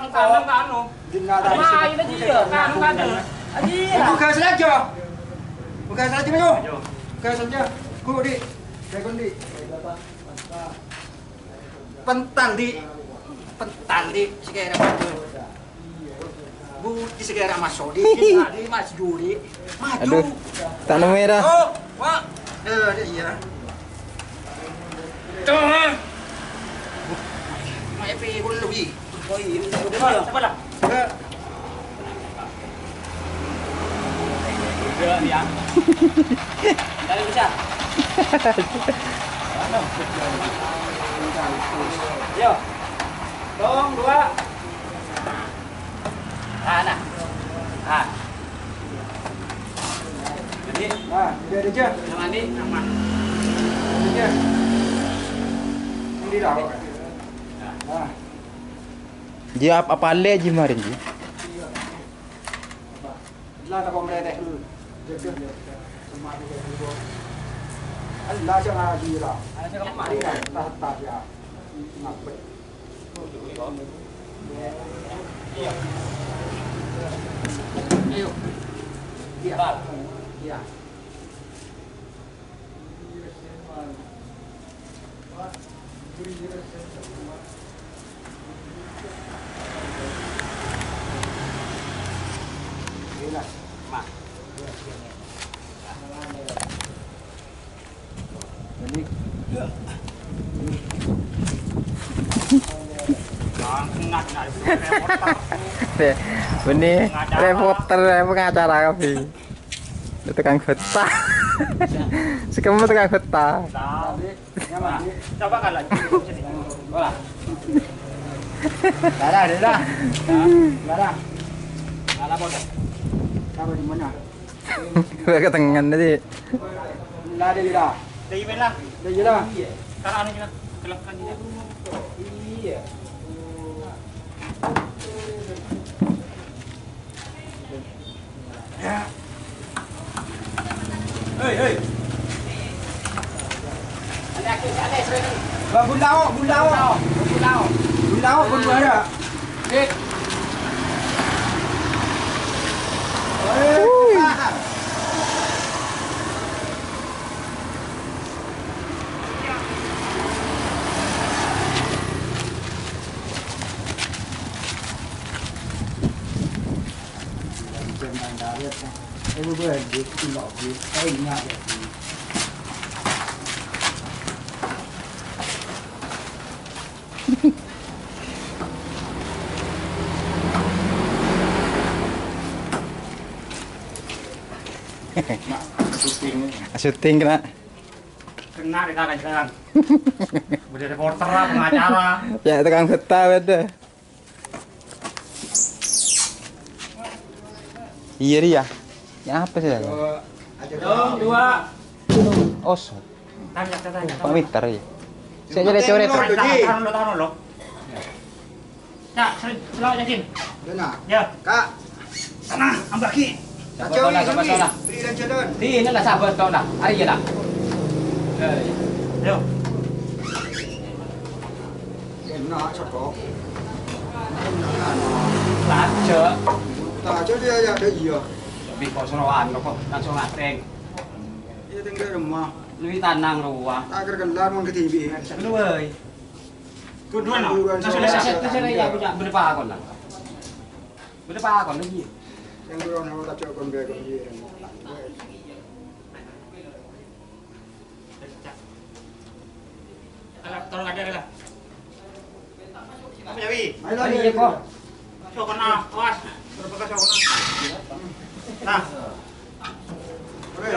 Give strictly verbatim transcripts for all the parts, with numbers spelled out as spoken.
Tanam kan anu. Main aja ya, tanam kan. Aja. Buka saja. Buka saja ayo. Buka saja. Ku di. Saya di. Pentan di. Pentan di sekira maju. Bu di sekira masuk di. Di Mas Juli. Maju. Aduh. Tanam merah. Oh, wah. Eh, iya. Tuh. Mai pi gulu lebih. Oh iya, udah cepat lah. Udah nih ya. Dari bisa. Yo. Dong dua. Ah, nah. Ah. Jadi, ah, dia ada aja. Yang mandi, aman. Aja. Ini dah. Ah. Dia apa apa le je kemarin je. Lah tak boleh teh. Semua dia dulu. Allah jangan lagi lah. Jangan mari lah. Tak tak ya. Ngapet. Ayo. Iya. Iya. Ini Benih reporter pengacara kami. Itu tukang feta. Sekamu tukang feta. Coba kan lagi. Bola. darah, darah. Darah. Ala boleh. Tahu di mana? Ketengan tadi. Lah dia dah. Dari mana? Dia dah. Karena anu juga. Kelakkan dia. Iya. Ya. Hei, hei. Ada aku, ada sering. Ba bulao, bulao. Bulao. Bulao pun ada. Dik. Oi. Ibu gue di Pulau di Kayaknya ya. Syuting kena. Kena di tangan sekarang. Udah reporter lah, pengacara. Ya tukang feta beda. Iya dia. Ya apa sih? Dong, dua. Oh, so. Tanya, tanya. Pak Mitar ya. Saya jadi coret. Tahan lo, tahan lo. Cak, selalu yakin. Dona. Ya. Kak. Sana, ambaki. Kacau ni sini. Beri dan jalan. Di ini lah sahabat kau dah. Ayo lah. Yo. Nak cakap. Lajo. Tak aja dia ya ada iya. Lebih kau seroan kok langsung lateng. Ia tinggal rumah. Lebih tanang ruah. Tak akan kelar mang ke T V. Lu euy. Kedua nak. Langsung set set ya punya berapa kon lah. Berapa kon lagi. Yang dorong nama tak cakap biar kau dia. Alah, tolong ada lah. Apa jadi? Ayo lagi kau. Coba kena, awas. Berapa kali coba kena? Nah. Ayo.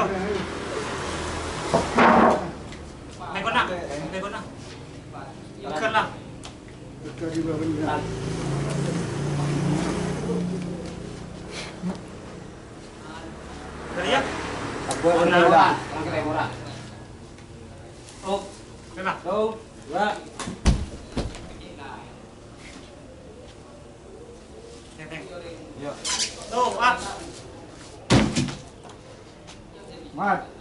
Mai kena, mai kena. Ikan lah. Ikan di bawah ni. Dari ya? Apa yang ada? Langkah murah. Oh, kena. Tuh, dua. Tuh, ah. Mat.